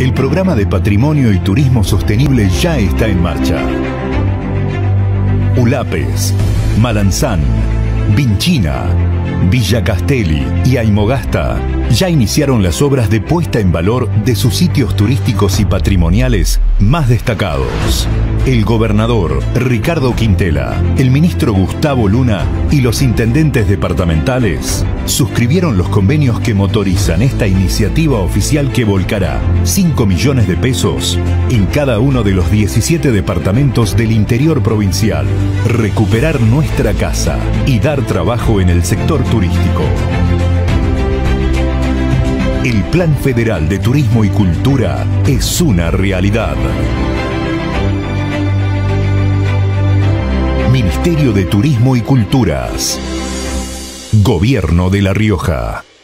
el programa de Patrimonio y Turismo Sostenible ya está en marcha. Ulapes, Malanzán, Vinchina, Villa Castelli y Aymogasta ya iniciaron las obras de puesta en valor de sus sitios turísticos y patrimoniales más destacados. El gobernador Ricardo Quintela, el ministro Gustavo Luna y los intendentes departamentales suscribieron los convenios que motorizan esta iniciativa oficial que volcará 5 millones de pesos en cada uno de los 17 departamentos del interior provincial. Recuperar nuestra casa y dar trabajo en el sector turístico. El Plan Federal de Turismo y Cultura es una realidad. Ministerio de Turismo y Culturas. Gobierno de La Rioja.